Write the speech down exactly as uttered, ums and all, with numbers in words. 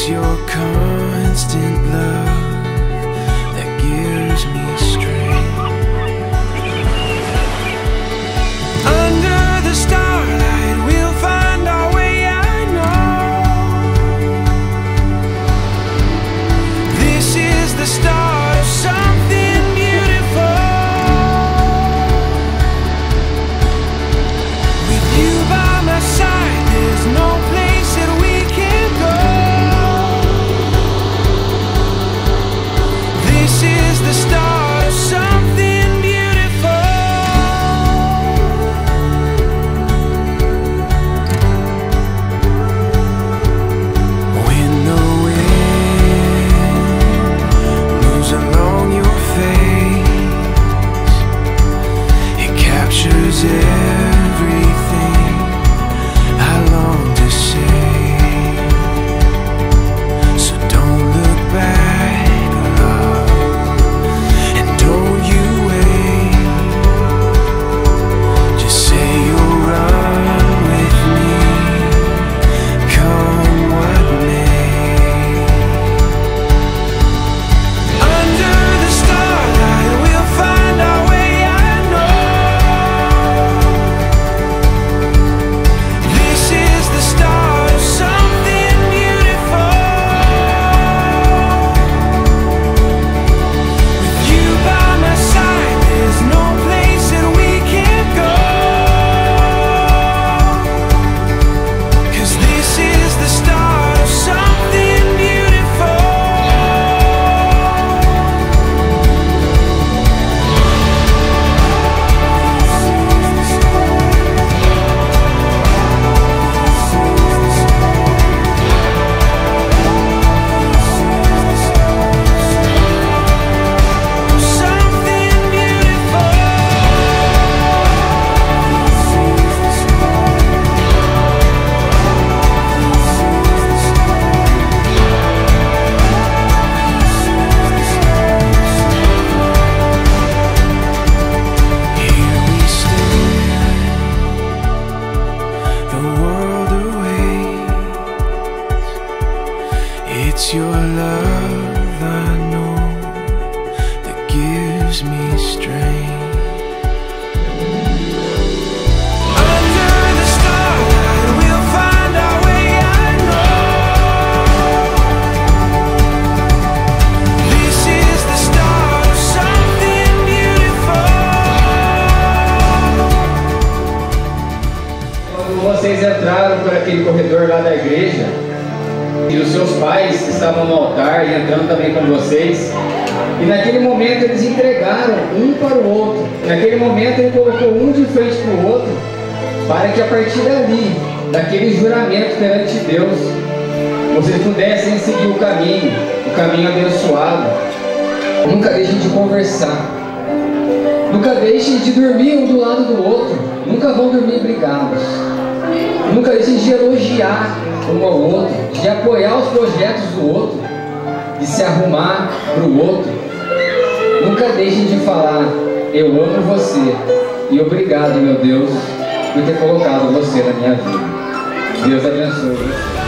your constant love that gives me strength. Under the starlight we'll find our way, I know. This is the start of something beautiful. With you by my side, there's no place that we can't go. This is the start of something beautiful. When the wind moves along your face, it captures everything I long to say. So don't look back, love, and don't you wait. Just say you'll run with me, come what may. Under the starlight we'll find our way, I know. This is the start of something beautiful. With you by my side, there's no place that we can't go. 'Cause this is the start of something beautiful. Something beautiful. Here we stand, the world awaits. It's your love, I know, that gives me strength. Under the starlight we'll find our way, I know. This is the start of something beautiful. Quando vocês entraram por aquele corredor lá da igreja, e os seus pais estavam no altar e entrando também com vocês, e naquele momento eles entregaram um para o outro. Naquele momento ele colocou um de frente para o outro, para que a partir dali, daquele juramento perante Deus, vocês pudessem seguir o caminho, o caminho abençoado. Nunca deixem de conversar, nunca deixem de dormir um do lado do outro, nunca vão dormir brigados. Nunca deixem de elogiar um ao outro, de apoiar os projetos do outro, de se arrumar para o outro. Nunca deixem de falar, eu amo você e obrigado, meu Deus, por ter colocado você na minha vida. Deus abençoe.